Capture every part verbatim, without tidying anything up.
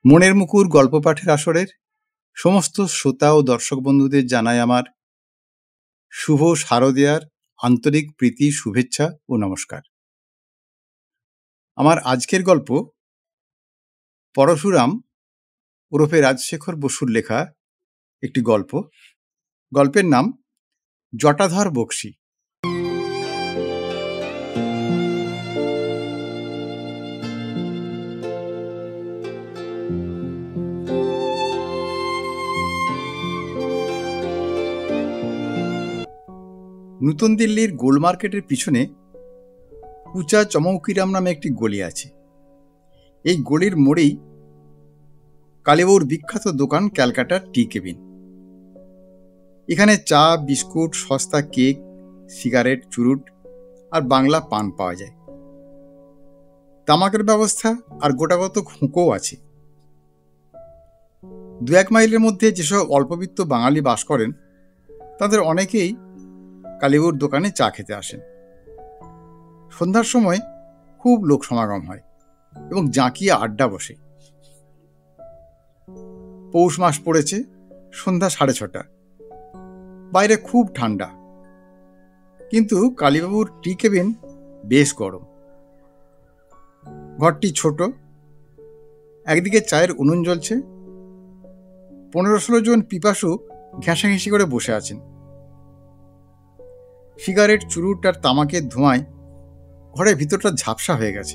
মনের মুকুর গল্প পাঠের আসরের সমস্ত শ্রোতা ও দর্শক বন্ধুদের জানাই আমার শুভ শারদীয়ার আন্তরিক প্রীতি, শুভেচ্ছা ও নমস্কার। আমার আজকের গল্প পরশুরাম ওরফে রাজশেখর বসুর লেখা একটি গল্প। গল্পের নাম জটাধর বক্সী। নতুন দিল্লির গোল মার্কেটের পিছনে কুচা চমৌকিরাম নামে একটি গলি আছে। এই গলির মোড়েই কালীবাবুর বিখ্যাত দোকান ক্যালকাটার টি কেবিন। এখানে চা, বিস্কুট, সস্তা কেক, সিগারেট, চুরুট আর বাংলা পান পাওয়া যায়। তামাকের ব্যবস্থা আর গোটাগত হুঁকোও আছে। দু এক মাইলের মধ্যে যেসব অল্পবিত্ত বাঙালি বাস করেন তাদের অনেকেই কালীবাবুর দোকানে চা খেতে আসেন। সন্ধ্যার সময় খুব লোক সমাগম হয় এবং জাঁকিয়ে আড্ডা বসে। পৌষ মাস পড়েছে, সন্ধ্যা সাড়ে ছটা। বাইরে খুব ঠান্ডা, কিন্তু কালীবাবুর টি কেবিন বেশ গরম। ঘরটি ছোট, একদিকে চায়ের উনুন জ্বলছে। পনেরো ষোলো জন পিপাসু ঘেঁষাঘেঁষি করে বসে আছেন। সিগারেট, চুরুট আর তামাকের ধোঁয়ায় ঘরের ভিতরটা ঝাপসা হয়ে গেছে।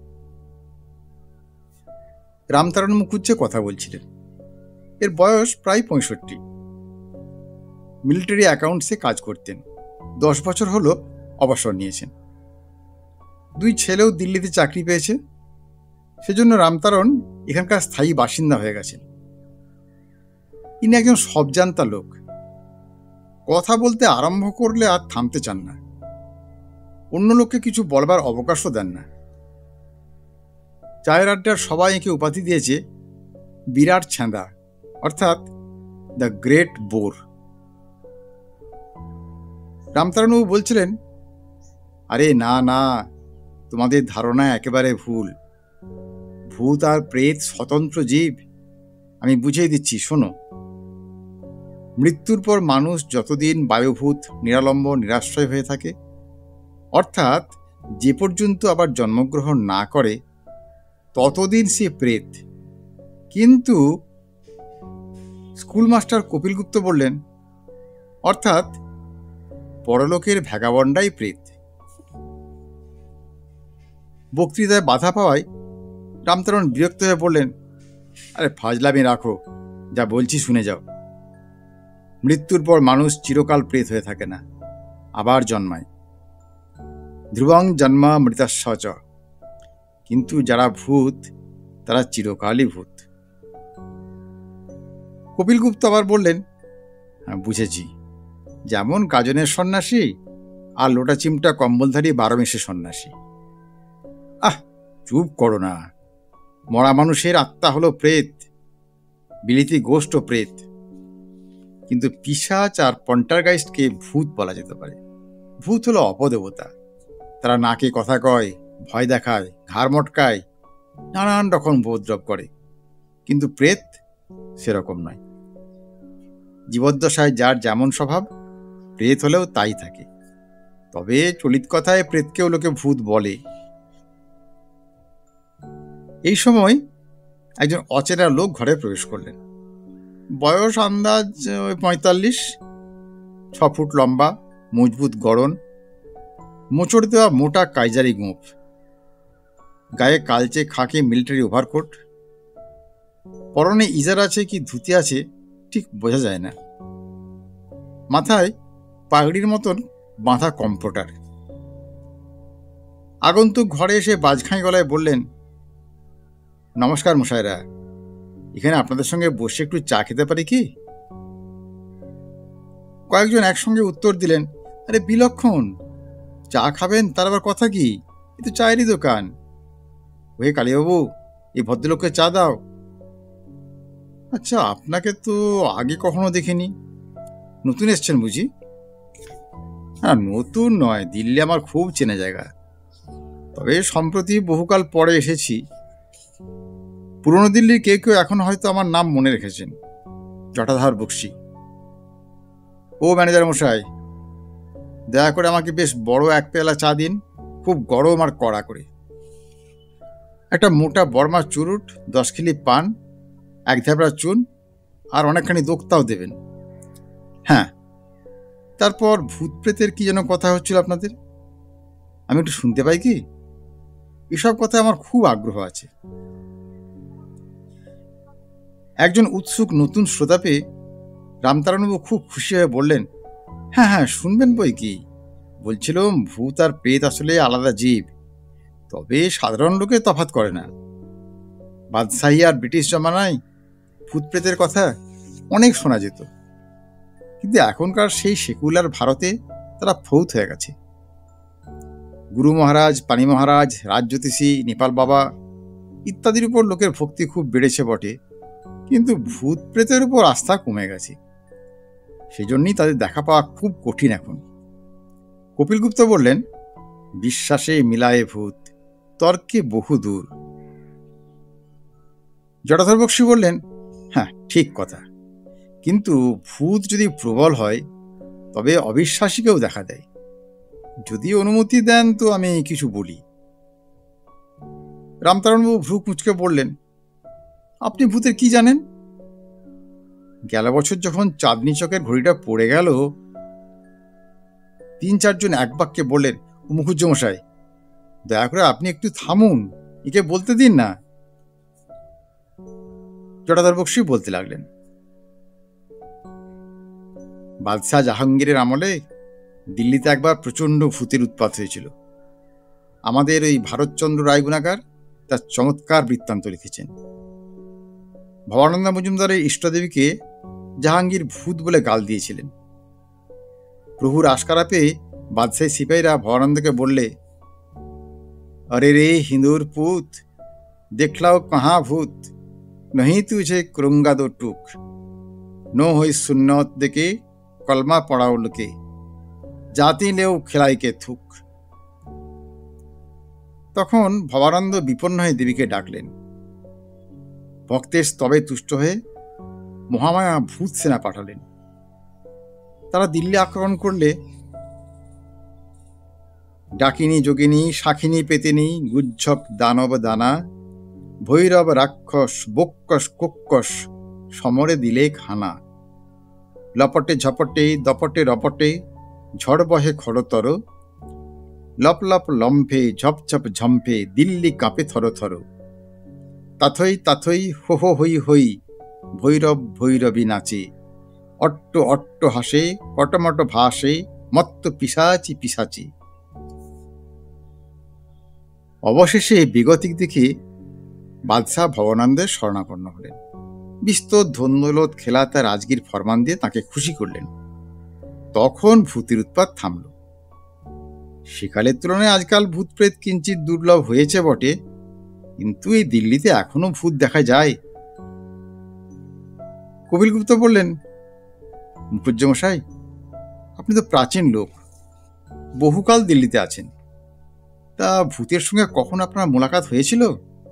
রামতারণ মুখুজ্জে কথা বলছিলেন। এর বয়স প্রায় পঁয়ষট্টি। মিলিটারি অ্যাকাউন্টসে কাজ করতেন। দশ বছর হলো অবসর নিয়েছেন। দুই ছেলেও দিল্লিতে চাকরি পেয়েছে, সেজন্য রামতারণ এখানকার স্থায়ী বাসিন্দা হয়ে গেছেন। ইনি একজন সবজান্তা লোক। কথা বলতে আরম্ভ করলে আর থামতে চান না। অন্য লোককে কিছু বলবার অবকাশও দেন না। চায়ের আড্ডার সবাই একে উপাধি দিয়েছে বিরাট ছ্যাঁদা, অর্থাৎ দ্য গ্রেট বোর। রামতারণবাবু বলছিলেন, আরে না না, তোমাদের ধারণা একেবারে ভুল। ভূত আর প্রেত স্বতন্ত্র জীব। আমি বুঝিয়ে দিচ্ছি, শোনো। মৃত্যুর পর মানুষ যতদিন বায়ুভূত, নিরালম্ব, নিরাশ্রয় হয়ে থাকে, অর্থাৎ যে পর্যন্ত আবার জন্মগ্রহণ না করে, ততদিন সে প্রেত। কিন্তু স্কুলমাস্টার কপিলগুপ্ত বললেন, অর্থাৎ পরলোকের ভ্যাগাবন্ডাই প্রেত। বক্তৃতায় বাধা পাওয়ায় রামতারণ বিরক্ত হয়ে বললেন, আরে ফাজলামি রাখো, যা বলছি শুনে যাও। মৃত্যুর পর মানুষ চিরকাল প্রেত হয়ে থাকে না, আবার জন্মায়। ধ্রুবং জন্মা মৃতাস্য চ। কিন্তু যারা ভূত তারা চিরকালই ভূত। কপিলগুপ্ত আবার বললেন, হ্যাঁ বুঝেছি, যেমন গাজনের সন্ন্যাসী আর লোটা চিমটা কম্বলধারী বারোমেশে সন্ন্যাসী। আহ, চুপ করো না। মরা মানুষের আত্মা হলো প্রেত, বিলিতি গোষ্ঠ প্রেত। কিন্তু পিশাচ আর পন্টারগাইস্টকে ভূত বলা যেতে পারে। ভূত হলো অপদেবতা। তারা নাকে কথা কয়, ভয় দেখায়, ঘাড় মটকায়, নানান রকম উপদ্রব করে। কিন্তু প্রেত সেরকম নয়। জীবদ্দশায় যার যেমন স্বভাব, প্রেত হলেও তাই থাকে। তবে চলিত কথায় প্রেতকেও লোকে ভূত বলে। এই সময় একজন অচেনা লোক ঘরে প্রবেশ করলেন। বয়স আন্দাজ ওই পঁয়তাল্লিশ। ছ ফুট লম্বা, মজবুত গড়ন, মোচড় দেওয়া মোটা কাইজারি গোঁফ, গায়ে কালচে খাকি মিলিটারি ওভারকোট, পরনে ইজার আছে কি ধুতি আছে ঠিক বোঝা যায় না। মাথায় পাগড়ির মতন বাঁধা কম্পোটার। আগন্তুক ঘরে এসে বাজখাঁই গলায় বললেন, নমস্কার মশাইরা, এখানে আপনাদের সঙ্গে বসে একটু চা খেতে পারি কি? কয়েকজন একসঙ্গে উত্তর দিলেন, আরে বিলক্ষণ, চা খাবেন তার আবার কথা কি, এ তো চায়েরই দোকান। ওহে কালীবাবু, এই ভদ্রলোককে চা দাও। আচ্ছা, আপনাকে তো আগে কখনো দেখিনি, নতুন এসছেন বুঝি? হ্যাঁ, নতুন নয়, দিল্লি আমার খুব চেনা জায়গা। তবে সম্প্রতি বহুকাল পরে এসেছি। পুরনো দিল্লির কেউ কেউ এখন হয়তো আমার নাম মনে রেখেছেন, জটাধর বক্সি। ও ম্যানেজার মশাই, দয়া করে আমাকে বেশ বড় এক পেয়ালা চা দিন, খুব গরম আর কড়া করে। একটা মোটা বর্মা চুরুট, দশ খিলি পান, এক ধ্যাবড়া চুন আর অনেকখানি দোক্তাও দেবেন। হ্যাঁ, তারপর ভূত প্রেতের কি যেন কথা হচ্ছিল আপনাদের, আমি একটু শুনতে পাই কি? এসব কথা আমার খুব আগ্রহ আছে। একজন উৎসুক নতুন শ্রোতা পেয়ে রামতারণবাবু খুব খুশি হয়ে বললেন, হ্যাঁ হ্যাঁ শুনবেন বই কি। বলছিলাম, ভূত আর প্রেত আসলে আলাদা জীব, তবে সাধারণ লোকে তফাৎ করে না। বাদশাহী আর ব্রিটিশ জমানায় ভূত প্রেতের কথা অনেক শোনা যেত, কিন্তু এখনকার সেই সেকুলার ভারতে তারা ফৌত হয়ে গেছে। গুরু মহারাজ, পানি মহারাজ, রাজজ্যোতিষী, নেপাল বাবা ইত্যাদির উপর লোকের ভক্তি খুব বেড়েছে বটে, কিন্তু ভূত প্রেতের উপর আস্থা কমে গেছে। সেজন্যই তাদের দেখা পাওয়া খুব কঠিন এখন। কপিলগুপ্ত বললেন, বিশ্বাসে মিলায়ে ভূত, তর্কে বহু দূর। জটাধর বক্সী বললেন, হ্যাঁ ঠিক কথা, কিন্তু ভূত যদি প্রবল হয় তবে অবিশ্বাসীকেও দেখা দেয়। যদি অনুমতি দেন তো আমি কিছু বলি। রামতারণবাবু ভ্রু কুঁচকে বললেন, আপনি ভূতের কি জানেন? গেল বছর যখন চাঁদনি চকের ঘড়িটা পড়ে গেল, তিন চারজন এক বাক্যে বললেন, মুখুজ্জমশাই, দয়া করে আপনি একটু থামুন, একে বলতে দিন না। জটাধর বক্সী বলতে লাগলেন, বাদশাহ জাহাঙ্গীরের আমলে দিল্লিতে একবার প্রচণ্ড ভূতের উৎপাত হয়েছিল। আমাদের ওই ভারতচন্দ্র রায়গুণাকার তার চমৎকার বৃত্তান্ত লিখেছেন। ভবানন্দ মজুমদারের ইষ্টদেবীকে জাহাঙ্গীর ভূত বলে গাল দিয়েছিলেন। প্রভুর আশকারা পেয়ে বাদশাহী সিপাহীরা ভবানন্দকে বললে, अरे रे हिंदूर पूत, देखलाओ कहाँ भूत, नहीं तुझे करूंगा दो टूक, नो हुई सुन्नत देके कलमा पड़ाओ लुके, জাতি লেও খেলাইকে থুক। তখন ভবানন্দ বিপন্ন হয়ে দেবীকে ডাকলেন। ভক্তের স্তবে তুষ্ট হয়ে মহামায়া ভূত সেনা পাঠালেন। তারা দিল্লি আক্রমণ করলে ডাকিনী যোগিনী, শাখিনী পেতিনী, গুজ্জক দানব দানা, ভৈরব রাক্ষস, বক্ষস কুক্ষস সমরে দিলে খানা। লপটে ঝপটে দপটে রপটে ঝড় বহে খড়তর, লপ লপ লম্ফে ঝপঝপ ঝম্ফে দিল্লি কাঁপে থর থর। তাথই তাথই হো হো হই হই ভৈরব ভৈরবী নাচে, অট্ট অট্ট হাসে কটমট ভাসে মত্ত পিসাচি পিসাচি। অবশেষে বেগতিক দেখে বাদশাহ ভবানন্দের শরণাপন্ন হলেন। বিস্তর ধন্দৌলত খেলাতে রাজগীর ফরমান দিয়ে তাকে খুশি করলেন। তখন ভূতের উৎপাত থামল। সেকালের তুলনায় আজকাল ভূত প্রেত কিঞ্চিত দুর্লভ হয়েছে বটে, কিন্তু এই দিল্লিতে এখনো ভূত দেখা যায়। কপিলগুপ্ত বললেন, মুখুজ্জমশাই, আপনি তো প্রাচীন লোক, বহুকাল দিল্লিতে আছেন, তা ভূতের সঙ্গে কখন আপনার মোলাকাত হয়েছিল?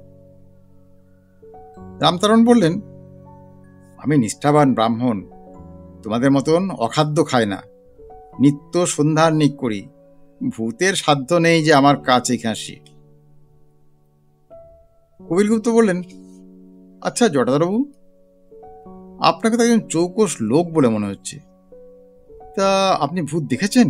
রামতারণ বললেন, আমি নিষ্ঠাবান ব্রাহ্মণ, তোমাদের মতন অখাদ্য খাই না, নিত্য সন্ধ্যার নিক করি, ভূতের সাধ্য নেই যে আমার কাছে ঘাসি। কপিলগুপ্ত বললেন, আচ্ছা জটাধরবাবু, আপনাকে তো একজন চৌকস লোক বলে মনে হচ্ছে, তা আপনি ভূত দেখেছেন?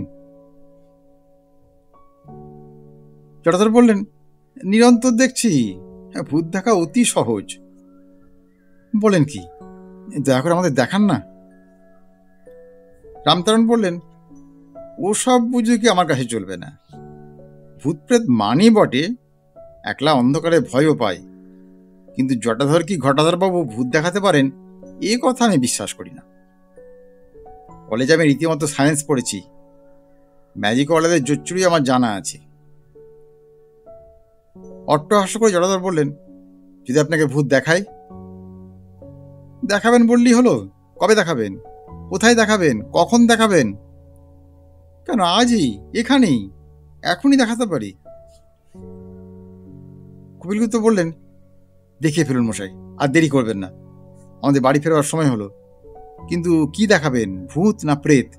জটাধর বললেন, নিরন্তর দেখছি, ভূত দেখা অতি সহজ। বলেন কি, দয়া করে আমাদের দেখান না। রামতারণ বললেন, ওসব বুঝে কি আমার কাছে চলবে না। ভূত প্রেত মানি বটে, একলা অন্ধকারে ভয়ও পায়, কিন্তু জটাধর কি ঘটাধরবাবু ভূত দেখাতে পারেন এ কথা আমি বিশ্বাস করি না। কলেজে আমি রীতিমতো সায়েন্স পড়েছি, ম্যাজিক ওয়ালাদের জোচ্চুরি আমার জানা আছে। অট্টহাস্য করে জটাধর বললেন, যদি আপনাকে ভূত দেখাই? দেখাবেন বললেই হলো, কবে দেখাবেন, কোথায় দেখাবেন, কখন দেখাবেন? কেন আজই, এখানেই, এখনই দেখাতে পারি। কপিলগুপ্ত বললেন, দেখিয়ে ফেলুন মশাই, আর দেরি করবেন না, আমাদের বাড়ি ফেরবার সময় হলো। কিন্তু কি দেখাবেন, ভূত না প্রেত?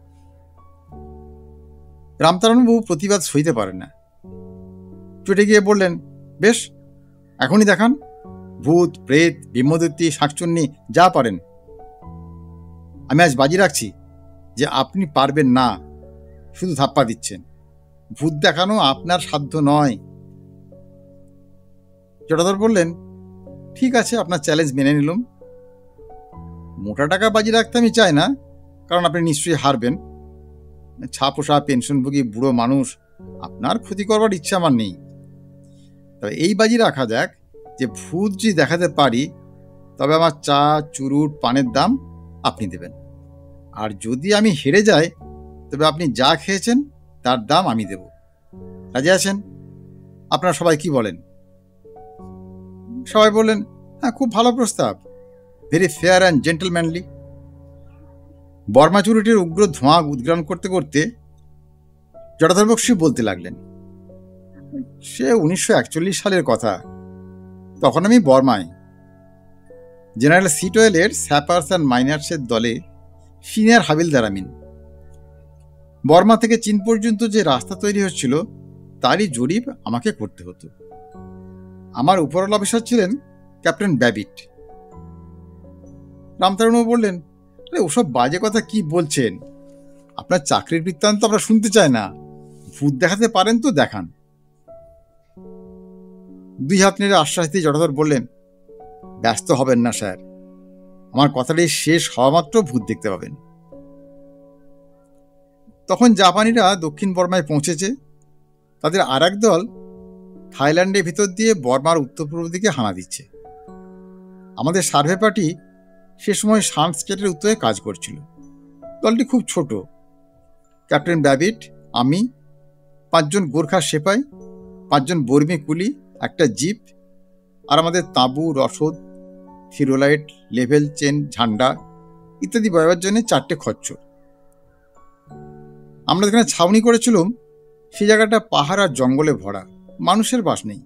রামতারণবাবু প্রতিবাদ সইতে পারেন না, চটে গিয়ে বললেন, বেশ, এখনই দেখান, ভূত, প্রেত, বিম্বদত্তি, শাকচুন্নি, যা পারেন। আমি আজ বাজি রাখছি যে আপনি পারবেন না, শুধু ধাপ্পা দিচ্ছেন। ভূত দেখানো আপনার সাধ্য নয়। জটাধর বললেন, ঠিক আছে, আপনার চ্যালেঞ্জ মেনে নিলাম। মোটা টাকা বাজি রাখতে আমি চাই না, কারণ আপনি নিশ্চয়ই হারবেন। ছাপোষা পেনশনভোগী বুড়ো মানুষ, আপনার ক্ষতি করবার ইচ্ছা আমার নেই। তবে এই বাজি রাখা যাক যে ভূত যদি দেখাতে পারি, তবে আমার চা, চুরুট, পানের দাম আপনি দেবেন। আর যদি আমি হেরে যাই, তবে আপনি যা খেয়েছেন তার দাম আমি দেব। রাজি আছেন? আপনারা সবাই কি বলেন? সবাই বললেন, হ্যাঁ, খুব ভালো প্রস্তাব, very fair and gentlemanly. Burma চুরুটের উগ্র ধোঁয়া উদ্গ্রহণ করতে করতে জটাধর বক্সী বলতে লাগলেন, সে উনিশশো একচল্লিশ সালের কথা। তখন আমি বর্মায় জেনারেল সিটোয়েলের স্যাপার্স অ্যান্ড মাইনার্সের দলে সিনিয়র হাবিলদার আমিন। বর্মা থেকে চীন পর্যন্ত যে রাস্তা তৈরি হচ্ছিল তারই জরিপ আমাকে করতে হতো। আমার উপরওয়ালা অফিসার ছিলেন ক্যাপ্টেন ব্যাবিট। রামতারণবাবু বললেন, আরে ওসব বাজে কথা কি বলছেন? আপনার চাকরির বৃত্তান্ত আমরা শুনতে চাই না, ভূত দেখাতে পারেন তো দেখান। দুই হাত নেড়ে আশ্বাস দিয়ে জটাধর বললেন, ব্যস্ত হবেন না স্যার, আমার কথাটি শেষ হওয়া মাত্র ভূত দেখতে পাবেন। তখন জাপানিরা দক্ষিণ বর্মায় পৌঁছেছে। তাদের আর এক দল থাইল্যান্ডের ভিতর দিয়ে বর্মার উত্তর পূর্ব দিকে হানা দিচ্ছে। আমাদের সার্ভে পার্টি সে সময় শান স্টেটের উত্তরে কাজ করছিল। দলটি খুব ছোট, ক্যাপ্টেন ব্যাবিট, আমি, পাঁচজন গোর্খা সেপাই, পাঁচজন বর্মী কুলি, একটা জিপ, আর আমাদের তাঁবু, রসদ, থিরোলাইট, লেভেল চেন, ঝান্ডা ইত্যাদি বয়াবার জন্য চারটে খচ্চর। আমরা যেখানে ছাউনি করেছিলাম সেই জায়গাটা পাহাড় আর জঙ্গলে ভরা, মানুষের বাস নেই।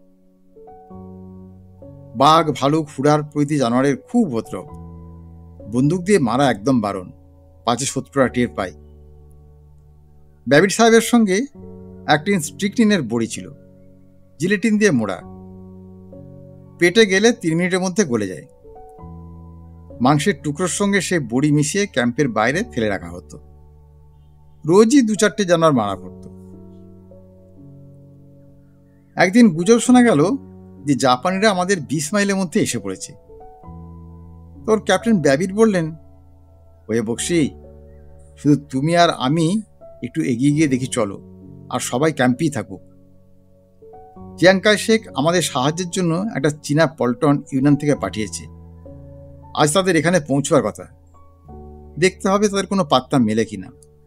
বাঘ, ভালুক, হুড়ার প্রভৃতি জানোয়ারের খুব উপদ্রব। বন্দুক দিয়ে মারা একদম বারণ, পাঁচে শত্রুরা টের পায়। ব্যাবিট সাহেবের সঙ্গে একটি স্ট্রিকনিনের বড়ি ছিল, জিলেটিন দিয়ে মোড়া, পেটে গেলে তিন মিনিটের মধ্যে গলে যায়। মাংসের টুকরোর সঙ্গে সেই বড়ি মিশিয়ে ক্যাম্পের বাইরে ফেলে রাখা হতো। রোজই দু চারটে জানোয়ার মারা পড়ত। একদিন গুজব শোনা গেল যে জাপানিরা আমাদের বিশ মাইলের মধ্যে এসে পড়েছে। তোর ক্যাপ্টেন ব্যাবিট বললেন, ওয়ে বক্সি, শুধু তুমি আর আমি একটু এগিয়ে গিয়ে দেখি চলো, আর সবাই ক্যাম্পেই থাকুক। চিয়াংকাই শেখ আমাদের সাহায্যের জন্য একটা চীনা পল্টন ইউনিয়ন থেকে পাঠিয়েছে। আজ তাদের এখানে পৌঁছবার কথা, দেখতে হবে তাদের কোনো পাত্তা মেলে কিনা।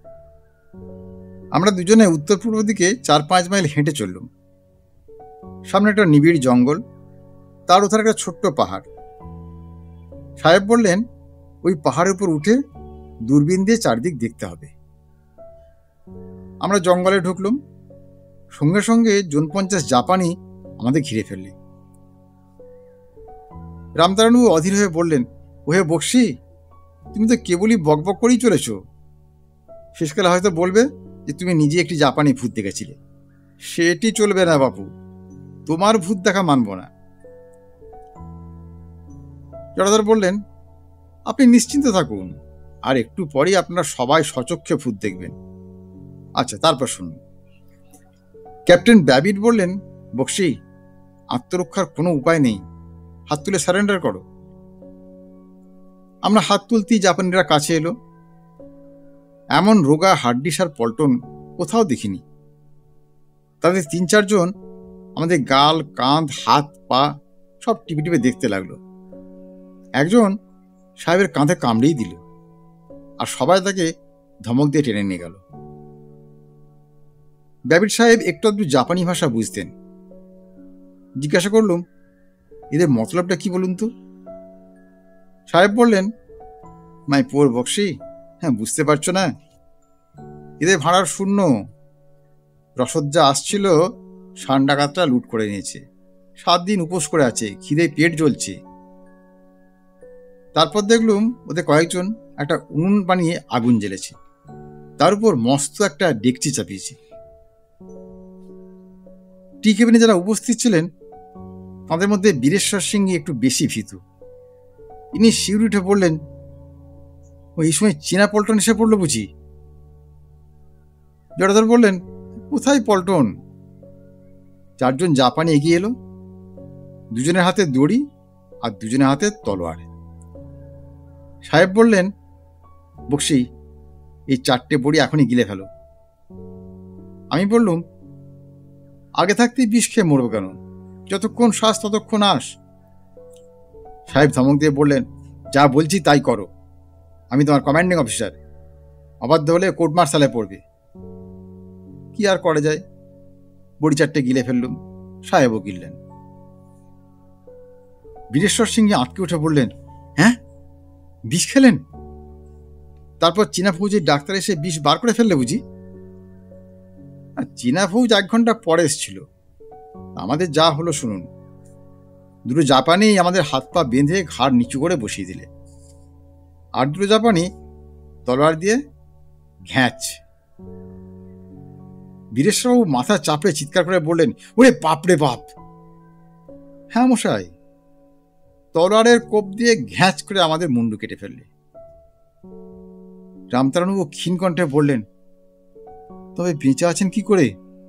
আমরা দুজনে উত্তর পূর্ব দিকে চার পাঁচ মাইল হেঁটে চললুম। সামনে একটা নিবিড় জঙ্গল, তার ওথার একটা ছোট্ট পাহাড়। সাহেব বললেন, ওই পাহাড়ের উপর উঠে দূরবীন দিয়ে চারদিক দেখতে হবে। আমরা জঙ্গলে ঢুকলুম। সঙ্গে সঙ্গে জন পঞ্চাশ জাপানি আমাদের ঘিরে ফেললে। রামতারণবাবু অধীর হয়ে বললেন, ওহে বক্সি, তুমি তো কেবলই বকবক করেই চলেছ। শেষকালে হয়তো বলবে যে তুমি নিজে একটি জাপানি ভূত দেখেছিলে। সেটি চলবে না বাপু, তোমার ভূত দেখা মানব না। জটাধর বললেন, আপনি নিশ্চিন্ত থাকুন, আর একটু পরেই আপনারা সবাই সচক্ষে ভূত দেখবেন। আচ্ছা, তারপর শুনুন। ক্যাপ্টেন ব্যাবিট বললেন, বক্সি, আত্মরক্ষার কোনো উপায় নেই, হাত তুলে সারেন্ডার করো। আমরা হাত তুলতেই জাপানিরা কাছে এলো। এমন রোগা হাড্ডিসার পল্টন কোথাও দেখিনি। তাদের তিন চারজন আমাদের গাল, কাঁধ, হাত, পা সব টিপে টিপে দেখতে লাগলো। একজন সাহেবের কাঁধে কামড়েই দিল, আর সবাই তাকে ধমক দিয়ে টেনে নিয়ে গেল। ব্যাবিট সাহেব একটু আধটু জাপানি ভাষা বুঝতেন। জিজ্ঞাসা করলুম, এদের মতলবটা কি বলুন তো? সাহেব বললেন, মাই পোর বক্সি, হ্যাঁ, বুঝতে পারছো না? এদের ভাড়ার শূন্য, রসদ যা আসছিল শান ডাকাতরা লুট করে নিয়েছে। সাত দিন উপোস করে আছে, খিদে পেট জ্বলছে। তারপর দেখলুম ওদের কয়েকজন একটা উনুন বানিয়ে আগুন জ্বেলেছে, তার উপর মস্ত একটা ডেকচি চাপিয়েছে। টি কেবিনে যারা উপস্থিত ছিলেন তাদের মধ্যে বীরেশ্বর সিংহ একটু বেশি ভীতু। ইনি শিউরে উঠে বললেন, ও এই সময় চীনা পল্টন এসে পড়লো বুঝি? জটাধর বললেন, কোথায় পল্টন? চারজন জাপানি এগিয়ে এলো, দুজনের হাতে দড়ি আর দুজনের হাতে তলোয়ার। সাহেব বললেন, বক্সি, এই চারটে বড়ি এখনই গিলে ফেলো। আমি বললুম, আগে থাকতেই বিষ খেয়ে মরবো কেন? যতক্ষণ শ্বাস ততক্ষণ আস। সাহেব ধমক দিয়ে বললেন, যা বলছি তাই করো, আমি তোমার কমান্ডিং অফিসার, অবাধ্য হলে কোর্ট মার্শালে পড়বে। কি আর করা যায়, বড়ি চারটে গিলে ফেললুম, সাহেবও গিললেন। বীরেশ্বর সিংহ আটকে উঠে বললেন, হ্যাঁ, বিষ খেলেন? তারপর চীনা ফৌজের ডাক্তার এসে বিষ বার করে ফেললে বুঝি? চীনা ফৌজ এক ঘন্টা পরে এসেছিল। আমাদের যা হলো শুনুন। দুটো জাপানি আমাদের হাত পা বেঁধে ঘাড় নিচু করে বসিয়ে দিলে, আর দুটো জাপানি তলোয়ার দিয়ে ঘ্যাঁচ। বীরেশ্বরবাবু মাথা চাপড়ে চিৎকার করে বললেন, ওরে বাপরে বাপ! হ্যাঁ মশাই, তলোয়ারের কোপ দিয়ে ঘ্যাঁচ করে আমাদের মুন্ডু কেটে ফেললে। রামতারণবাবু ক্ষীণ কণ্ঠে বললেন, তবে বেঁচে আছেন কি করে?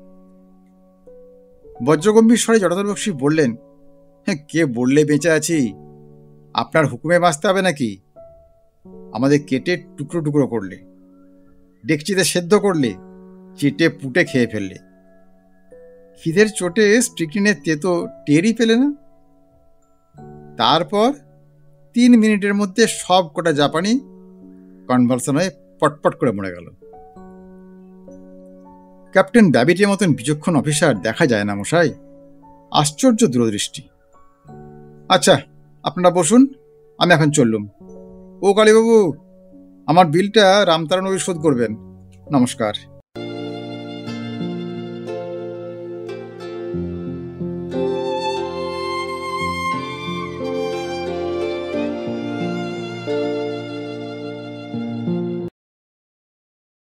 বজ্রগম্ভীর স্বরে জটাধর বক্সী বললেন, হ্যাঁ, কে বললে বেঁচে আছি? আপনার হুকুমে বাঁচতে হবে নাকি? আমাদের কেটে টুকরো টুকরো করলে, ডেকচিতে সেদ্ধ করলে, চেটে পুটে খেয়ে ফেললে। খিদের চোটে স্ট্রিকনিনের তেতো টেরই পেলে না। তারপর তিন মিনিটের মধ্যে সব কটা জাপানি কনভালশন হয়ে পটপট করে মরে গেল। ক্যাপ্টেন ব্যাবিটের মতন বিচক্ষণ অফিসার দেখা যায় না মশাই, আশ্চর্য দূরদৃষ্টি। আচ্ছা, আপনারা বসুন, আমি এখন চললুম। ও কালীবাবু, আমার বিলটা রামতারণবাবু শোধ করবেন। নমস্কার।